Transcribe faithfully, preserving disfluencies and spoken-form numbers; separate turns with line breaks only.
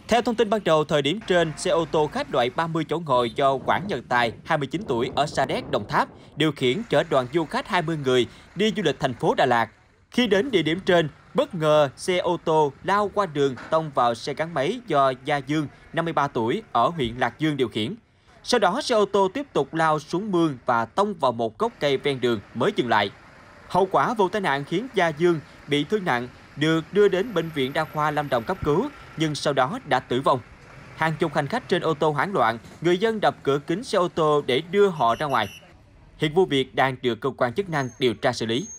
Theo thông tin ban đầu, thời điểm trên, xe ô tô khách loại ba mươi chỗ ngồi do Quảng Nhật Tài, hai mươi chín tuổi ở Sa Đéc, Đồng Tháp, điều khiển chở đoàn du khách hai mươi người đi du lịch thành phố Đà Lạt. Khi đến địa điểm trên, bất ngờ xe ô tô lao qua đường tông vào xe gắn máy do Gia Dương, năm mươi ba tuổi, ở huyện Lạc Dương điều khiển. Sau đó, xe ô tô tiếp tục lao xuống mương và tông vào một gốc cây ven đường mới dừng lại. Hậu quả vụ tai nạn khiến Gia Dương bị thương nặng, được đưa đến Bệnh viện Đa khoa Lâm Đồng cấp cứu, nhưng sau đó đã tử vong. Hàng chục hành khách trên ô tô hoảng loạn, người dân đập cửa kính xe ô tô để đưa họ ra ngoài. Hiện vụ việc đang được cơ quan chức năng điều tra xử lý.